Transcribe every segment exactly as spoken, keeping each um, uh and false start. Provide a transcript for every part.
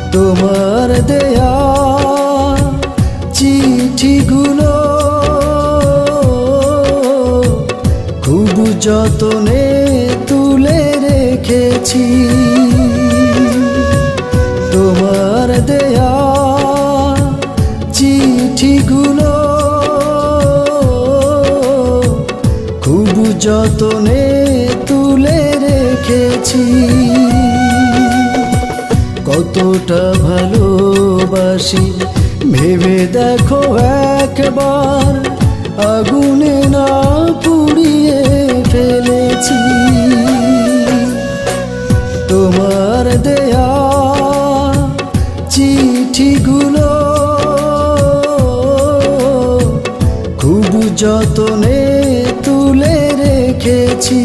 তোমার দেয়া চিঠিগুলো খুব যতনে তুলে রেখেছি। তোমার দেয়া চিঠিগুলো খুব যতনে তুলে রেখেছি। কতটা ভালোবাসি ভেবে দেখো একবার, আগুনে না পুড়িয়ে ফেলেছি। তোমার দেয়া চিঠিগুলো খুব যতনে তুলে রেখেছি।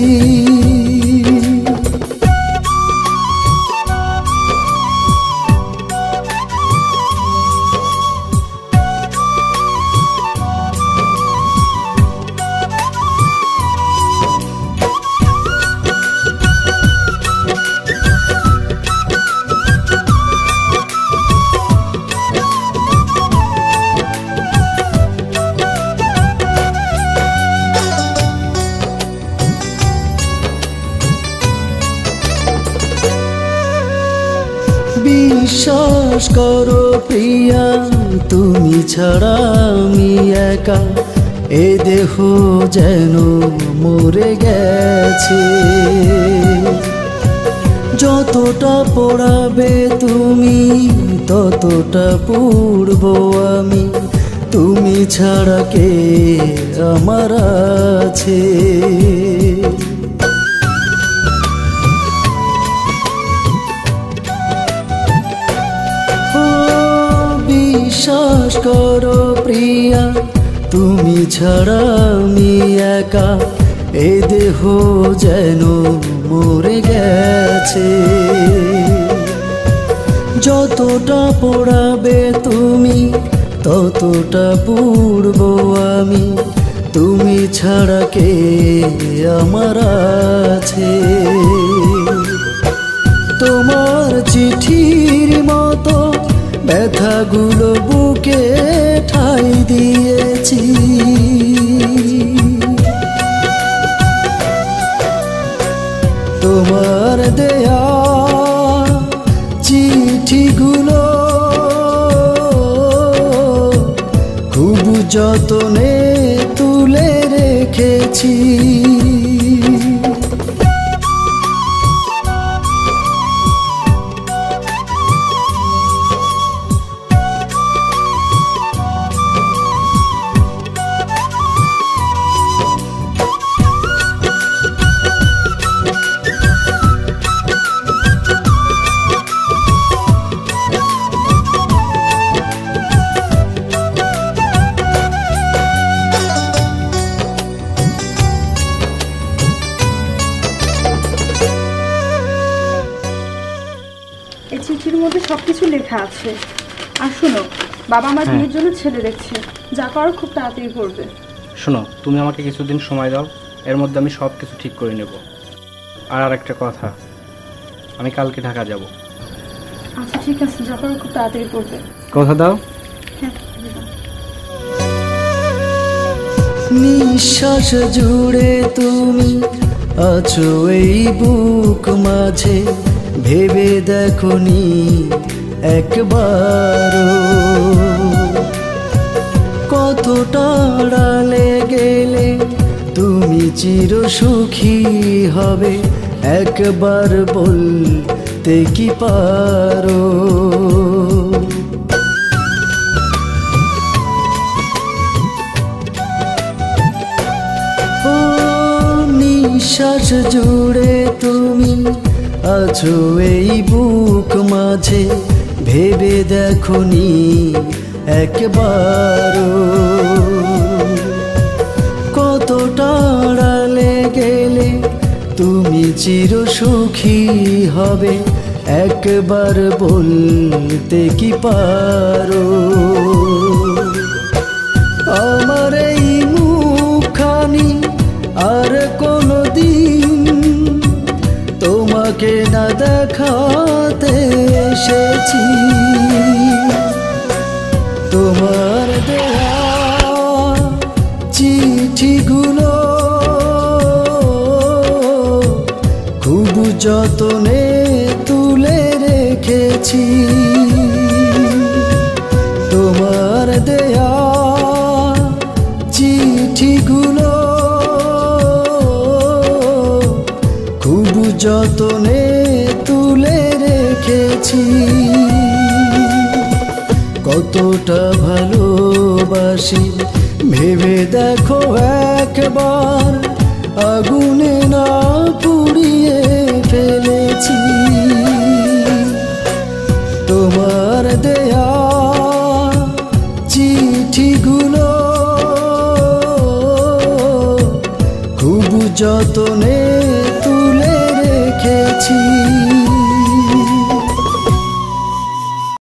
বিশ্বাস করো প্রিয়া, তুমি ছাড়া আমি একা, এ দেহ যেন মরে গেছে। যতটা পোড়াবে তুমি ততটা পুড়ব আমি, তুমি ছাড়া কে আমার আছে। বিশ্বাস করো প্রিয়া, তুমি ছাড়া আমি একা, এ দেহ যেন মরে গেছে। যতটা পোড়াবে তুমি ততটা পুড়ব আমি, তুমি ছাড়া কে আমার আছে। তোমার চিঠির মতো ব্যথাগুলো বুকে ঠাই দিয়েছি। তোমার দেয়া চিঠিগুলো খুব যতনে তুলে রেখেছি। চিঠির মধ্যে সবকিছু লেখা আছে। আর শোনো, বাবা আমার বিয়ের জন্য ছেলে দেখছে, যা করার খুব তাড়াতাড়ি করবে। শোনো, তুমি আমাকে কিছুদিন সময় দাও, এর মধ্যে আমি সব কিছু ঠিক করে নেব। আর আর একটা কথা, আমি কালকে ঢাকা যাব। আচ্ছা ঠিক আছে, যা করার খুব তাড়াতাড়ি করবে। কথা দাও? হ্যাঁ। নিঃশ্বাস জুড়ে তুমি আছো এই বুক মাঝে, ভেবে দেখনি একবারও কতটা আড়ালে গেলে তুমি চির সুখী হবে, একবার বলতে কি পারো। ও নিঃশ্বাস জুড়ে তুমি আছো এই বুক মাঝে, ভেবে দেখনি একবারও কতটা আড়ালে গেলে তুমি চির সুখী হবে, একবার বলতে কি পারো। আমার এই মুখখানি আর কোনো দিন তোমার তোমাকে না দেখাতে এসেছি। তোমার দেয়া চিঠিগুলো খুব যতনে তুলে রেখেছি। তোমার দেয়া চিঠিগুলো খুব যতনে তুলে রেখেছি। কতটা ভালোবাসি ভেবে দেখো একবার, আগুনে না পুড়িয়ে ফেলেছি। তোমার দেয়া চিঠিগুলো খুব যতনে তুলে রেখেছি।